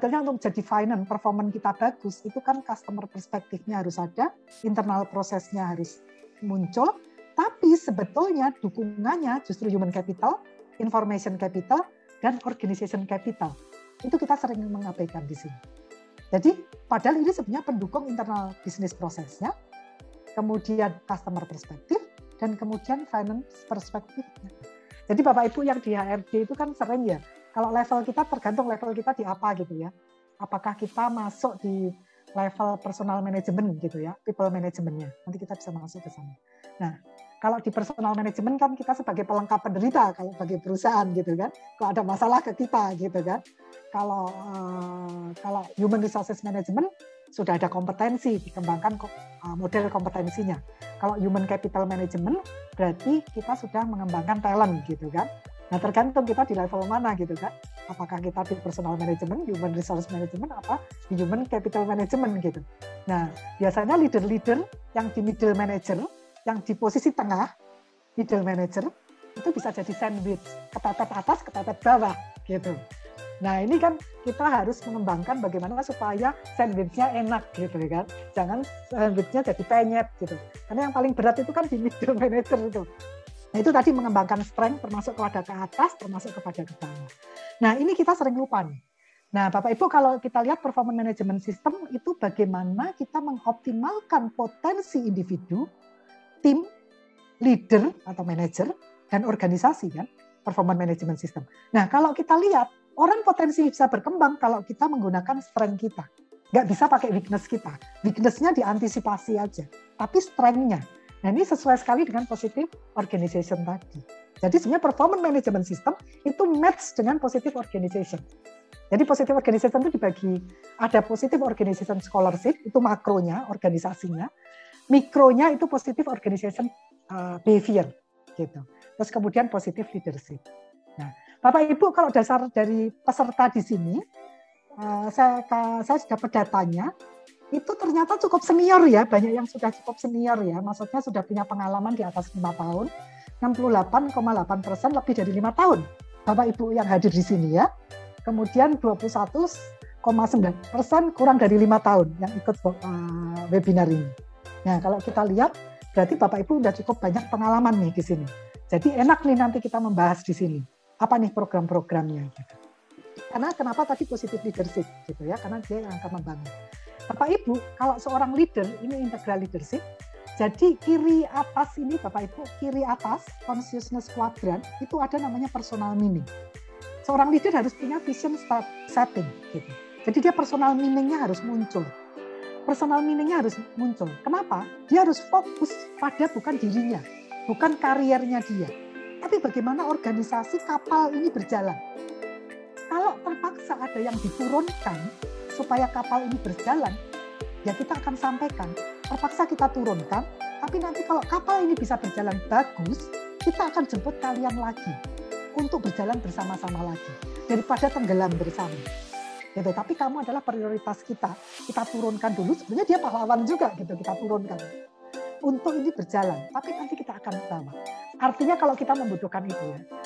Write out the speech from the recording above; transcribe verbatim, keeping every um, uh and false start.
sebetulnya untuk jadi finance, performance kita bagus, itu kan customer perspektifnya harus ada, internal prosesnya harus muncul, tapi sebetulnya dukungannya justru human capital, information capital, dan organization capital. Itu kita sering mengabaikan di sini. Jadi, padahal ini sebenarnya pendukung internal bisnis prosesnya, kemudian customer perspektif, dan kemudian finance perspektifnya. Jadi Bapak Ibu yang di H R D itu kan sering ya, kalau level kita tergantung level kita di apa gitu ya. Apakah kita masuk di level personal management gitu ya, people managementnya. Nanti kita bisa masuk ke sana. Nah, kalau di personal management kan kita sebagai pelengkap penderita kalau bagi perusahaan gitu kan. Kalau ada masalah ke kita gitu kan. Kalau uh, kalau human resources management sudah ada kompetensi, dikembangkan uh, model kompetensinya. Kalau human capital management berarti kita sudah mengembangkan talent gitu kan. Nah, tergantung kita di level mana gitu kan. Apakah kita di personal management, human resource management, apa di human capital management gitu. Nah, biasanya leader-leader yang di middle manager, yang di posisi tengah, middle manager, itu bisa jadi sandwich, kepepet atas, kepepet bawah gitu. Nah, ini kan kita harus mengembangkan bagaimana supaya sandwichnya enak gitu kan. Jangan sandwichnya jadi penyet gitu. Karena yang paling berat itu kan di middle manager itu. Nah, itu tadi mengembangkan strength termasuk kepada ke atas, termasuk kepada ke bawah. Nah, ini kita sering lupa nih. Nah, Bapak Ibu kalau kita lihat performance management system itu bagaimana kita mengoptimalkan potensi individu, tim, leader atau manager, dan organisasi kan, performance management system. Nah, kalau kita lihat, orang potensi bisa berkembang kalau kita menggunakan strength kita. Nggak bisa pakai weakness kita. Weakness-nya diantisipasi aja, tapi strength-nya. Nah, ini sesuai sekali dengan positive organization tadi. Jadi sebenarnya performance management system itu match dengan positive organization. Jadi positive organization itu dibagi, ada positive organization scholarship, itu makronya, organisasinya. Mikronya itu positive organization uh, behavior. Gitu. Terus kemudian positive leadership. Nah, Bapak Ibu kalau dasar dari peserta di sini, uh, saya, saya sudah dapat datanya, itu ternyata cukup senior ya, banyak yang sudah cukup senior ya, maksudnya sudah punya pengalaman di atas lima tahun, enam puluh delapan koma delapan persen lebih dari lima tahun. Bapak Ibu yang hadir di sini ya, kemudian dua puluh satu koma sembilan persen kurang dari lima tahun yang ikut uh, webinar ini. Nah, kalau kita lihat, berarti Bapak Ibu sudah cukup banyak pengalaman nih di sini. Jadi enak nih nanti kita membahas di sini, apa nih program-programnya. Gitu. Karena kenapa tadi positive leadership gitu ya, karena dia yang akan membangun. Bapak Ibu, kalau seorang leader, ini integral leadership, jadi kiri atas ini Bapak Ibu, kiri atas, consciousness quadrant, itu ada namanya personal meaning. Seorang leader harus punya vision setting. Gitu. Jadi dia personal meaning-nya harus muncul. Personal meaning-nya harus muncul. Kenapa? Dia harus fokus pada bukan dirinya, bukan kariernya dia. Tapi bagaimana organisasi kapal ini berjalan. Kalau terpaksa ada yang diturunkan, supaya kapal ini berjalan, ya kita akan sampaikan, terpaksa kita turunkan, tapi nanti kalau kapal ini bisa berjalan bagus, kita akan jemput kalian lagi, untuk berjalan bersama-sama lagi, daripada tenggelam bersama. Gitu. Tapi kamu adalah prioritas kita, kita turunkan dulu, sebenarnya dia pahlawan juga, gitu kita turunkan. Untuk ini berjalan, tapi nanti kita akan bawa. Artinya kalau kita membutuhkan itu ya,